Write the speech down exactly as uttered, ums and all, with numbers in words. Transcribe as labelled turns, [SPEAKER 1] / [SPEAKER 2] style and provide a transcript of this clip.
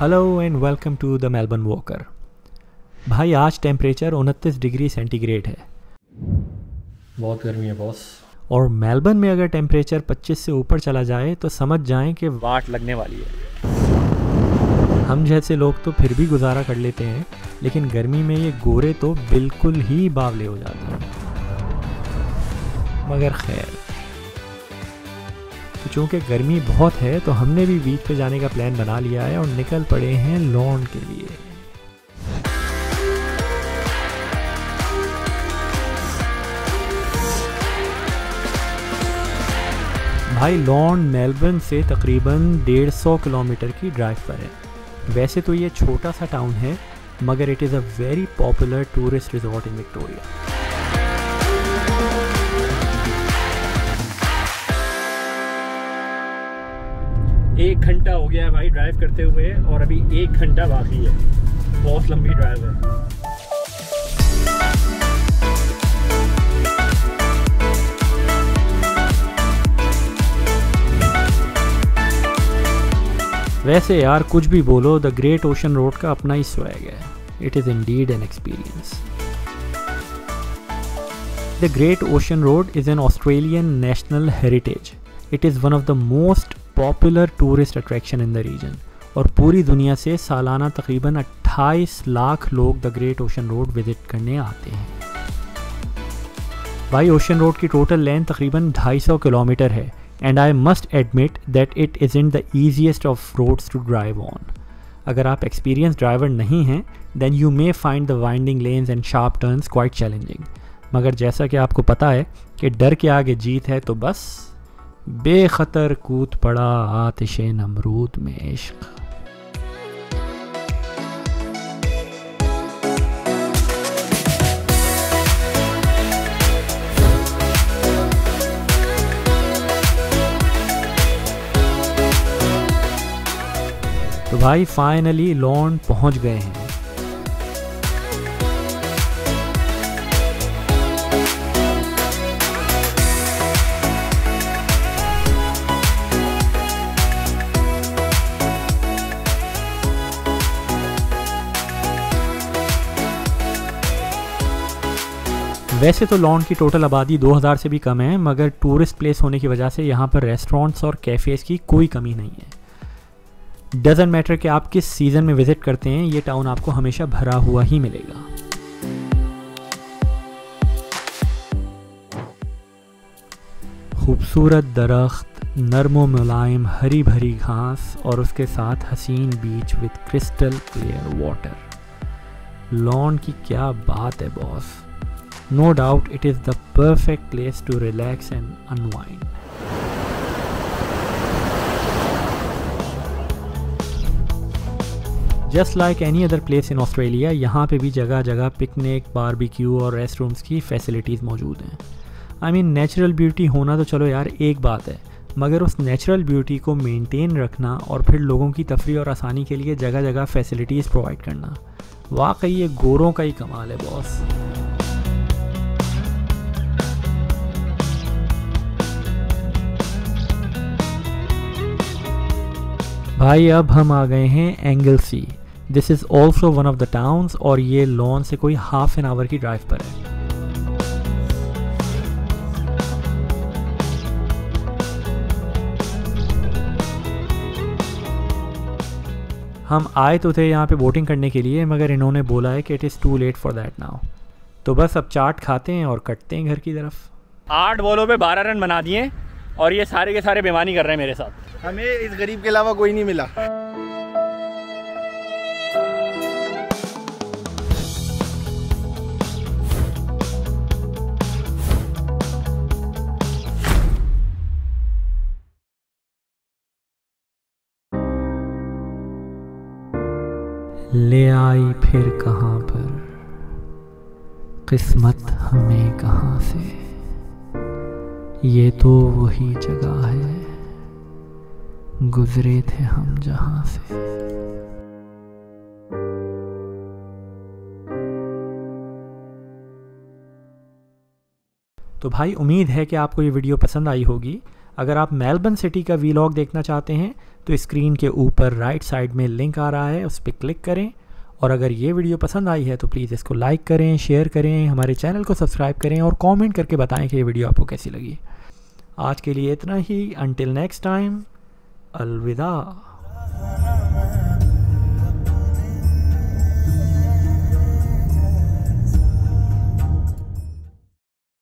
[SPEAKER 1] Hello and welcome to the Melbourne walker. भाई आज temperature उनतीस डिग्री सेंटीग्रेड है।
[SPEAKER 2] बहुत गर्मी है बॉस।
[SPEAKER 1] और मेलबर्न में अगर टेम्परेचर पच्चीस से ऊपर चला जाए तो समझ जाएं कि
[SPEAKER 2] वाट लगने वाली है।
[SPEAKER 1] हम जैसे लोग तो फिर भी गुजारा कर लेते हैं, लेकिन गर्मी में ये गोरे तो बिल्कुल ही बावले हो जाते हैं। मगर खैर, तो चूँकि गर्मी बहुत है तो हमने भी बीच पे जाने का प्लान बना लिया है और निकल पड़े हैं लॉन के लिए। भाई लॉन मेलबर्न से तकरीबन डेढ़ सौ किलोमीटर की ड्राइव पर है। वैसे तो ये छोटा सा टाउन है, मगर it is a very popular tourist resort in Victoria.
[SPEAKER 2] एक घंटा हो गया है भाई ड्राइव करते हुए और अभी एक घंटा बाकी है। बहुत लंबी ड्राइव है।
[SPEAKER 1] वैसे यार कुछ भी बोलो, द ग्रेट ओशन रोड का अपना ही स्वैग है। It is indeed an experience. The great ocean road is an Australian national heritage. It is one of the most popular tourist attraction in the region और पूरी दुनिया से सालाना तकरीबन अट्ठाईस लाख लोग the great ocean road visit करने आते हैं। भाई ओशन रोड की टोटल लेंथ तकरीबन ढाई सौ किलोमीटर है and I must admit that it isn't the easiest of roads to drive on. अगर आप एक्सपीरियंस ड्राइवर नहीं हैं then you may find the winding lanes and sharp turns quite challenging. मगर जैसा कि आपको पता है कि डर के आगे जीत है, तो बस बेखतर कूद पड़ा आतिशे नमरूद में इश्क। तो भाई फाइनली लॉन पहुंच गए हैं। वैसे तो लॉन की टोटल आबादी दो हज़ार से भी कम है, मगर टूरिस्ट प्लेस होने की वजह से यहाँ पर रेस्टोरेंट्स और कैफ़ेज़ की कोई कमी नहीं है। डजंट मैटर कि आप किस सीज़न में विज़िट करते हैं, ये टाउन आपको हमेशा भरा हुआ ही मिलेगा। खूबसूरत दरख्त, नरमो मुलायम हरी भरी घास और उसके साथ हसीन beach with crystal clear water. Lorne की क्या बात है boss. No doubt it is the perfect place to relax and unwind. Just like any other place in Australia, यहाँ पे भी जगह जगह पिकनिक, बारबेक्यू और रेस्टरूम्स की फैसिलिटीज़ मौजूद हैं। आई मीन नेचुरल ब्यूटी होना तो चलो यार एक बात है, मगर उस नेचुरल ब्यूटी को मेंटेन रखना और फिर लोगों की तफरीह और आसानी के लिए जगह जगह फैसिलिटीज़ प्रोवाइड करना, वाकई ये गोरों का ही कमाल है बॉस। भाई अब हम आ गए हैं Anglesea. This is also one of the towns और ये लॉन से कोई हाफ एन आवर की ड्राइव पर है। हम आए तो थे यहाँ पे बोटिंग करने के लिए, मगर इन्होंने बोला है कि it is too late for that now. तो बस अब चाट खाते हैं और कटते हैं घर की तरफ।
[SPEAKER 2] आठ बॉलों पे बारह रन बना दिए और ये सारे के सारे बेईमानी कर रहे हैं मेरे साथ।
[SPEAKER 3] हमें इस गरीब के अलावा कोई नहीं मिला।
[SPEAKER 1] ले आई फिर कहाँ पर किस्मत हमें कहाँ से, ये तो वही जगह है गुजरे थे हम जहां से। तो भाई उम्मीद है कि आपको ये वीडियो पसंद आई होगी। अगर आप मेलबर्न सिटी का वीलॉग देखना चाहते हैं तो स्क्रीन के ऊपर राइट साइड में लिंक आ रहा है, उस पर क्लिक करें। और अगर ये वीडियो पसंद आई है तो प्लीज़ इसको लाइक करें, शेयर करें, हमारे चैनल को सब्सक्राइब करें और कमेंट करके बताएं कि ये वीडियो आपको कैसी लगी। आज के लिए इतना ही। अंटिल नेक्स्ट टाइम, अलविदा।